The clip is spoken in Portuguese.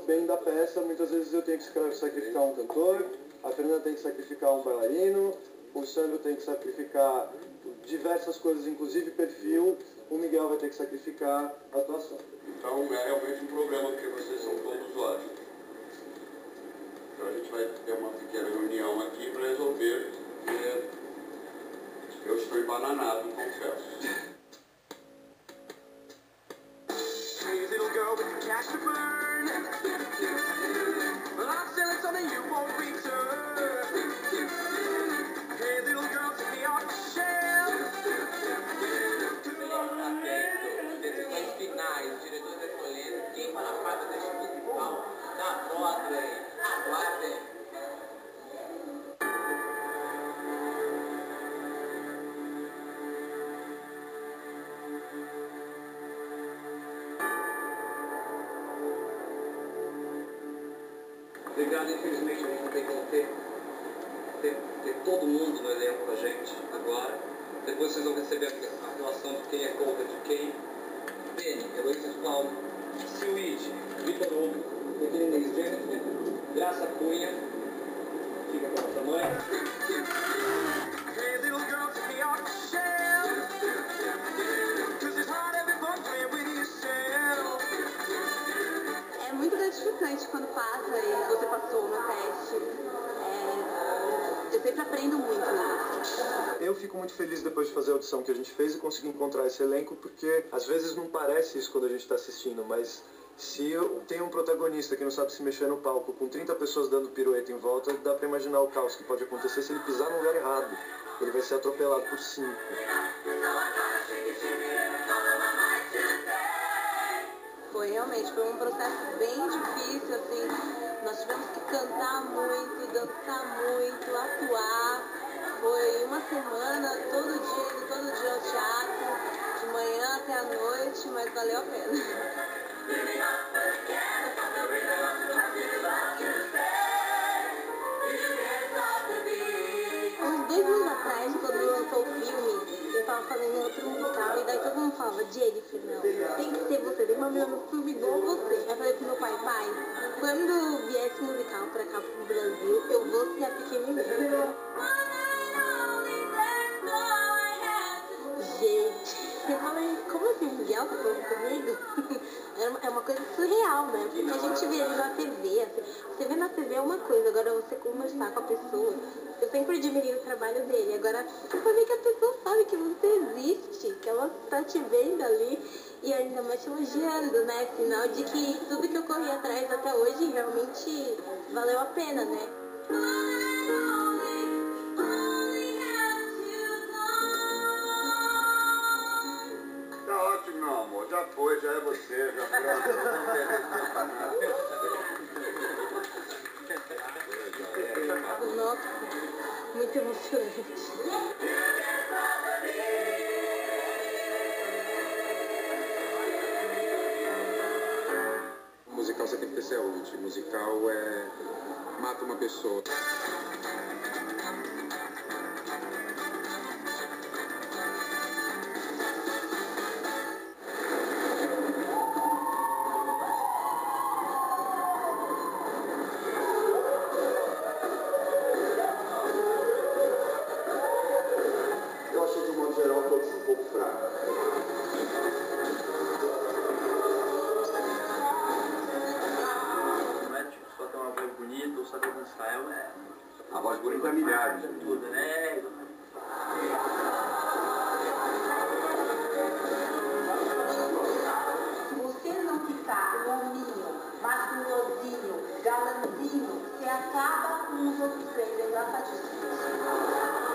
bem da peça, muitas vezes eu tenho que sacrificar um cantor, a Fernanda tem que sacrificar um bailarino, o Sandro tem que sacrificar diversas coisas, inclusive perfil, o Miguel vai ter que sacrificar a atuação. Então é realmente um problema, porque vocês são todos lá. Então a gente vai ter uma pequena reunião aqui para resolver, porque eu estou embananado, confesso. Hey little girl with the cash to burn, well I'm selling something you won't return. Hey little girl, take me off the shelf. Decisões finais, os diretores escolhendo quem fará parte deste musical da Broadway. Aguardem! Obrigado, infelizmente a gente não tem como ter todo mundo no elenco com a gente agora. Depois vocês vão receber a atuação de quem é cover de quem. Penny, Heloísa Paulo, Silvide, Vitor Hugo, Inês Jennifer, Graça Cunha, fica com a nossa mãe. Hey little girl, take me off the shelf, 'cause it's hard having fun playing with yourself. É muito gratificante quando passa e você passou no teste. Eu sempre aprendo muito, né? Eu fico muito feliz depois de fazer a audição que a gente fez e conseguir encontrar esse elenco, porque às vezes não parece isso quando a gente está assistindo, mas se eu tenho um protagonista que não sabe se mexer no palco com 30 pessoas dando pirueta em volta, dá pra imaginar o caos que pode acontecer se ele pisar no lugar errado. Ele vai ser atropelado por 5. Foi um processo bem difícil, assim. Nós tivemos que cantar muito, dançar muito, atuar. Foi uma semana, todo dia ao teatro, de manhã até a noite, mas valeu a pena. Uns 2 anos atrás, quando lançou o filme, eu tava fazendo outro musical, e daí todo mundo falava, Jennifer, não, tem que ser você, tem uma menina no filme igual você. Aí eu falei pro meu pai, quando vier esse musical pra cá pro Brasil, eu vou ser a pequenininha. Gente, eu falei, como assim, Miguel tá falando comigo? É uma coisa surreal, né? Porque a gente vê ele na TV, assim, você vê na TV é uma coisa, agora você conversar com a pessoa, eu sempre admirei o trabalho dele, agora eu saber que a pessoa sabe que você existe, que ela tá te vendo ali e ainda mais te elogiando, né? Sinal de que tudo que eu corri atrás até hoje realmente valeu a pena, né? Tá ótimo, meu amor. Já foi, já é você, já foi. Nossa, muito emocionante. Musical você tem que ter saúde. Musical mata uma pessoa. Eu achei de um modo geral todos um pouco fracos. Não é tipo só ter uma voz bonita ou saber dançar, A voz bonita é milhares. tudo, né? Se você não ficar um hominho, masculosinho, galanzinho, você acaba com os outros três engraçadíssimos.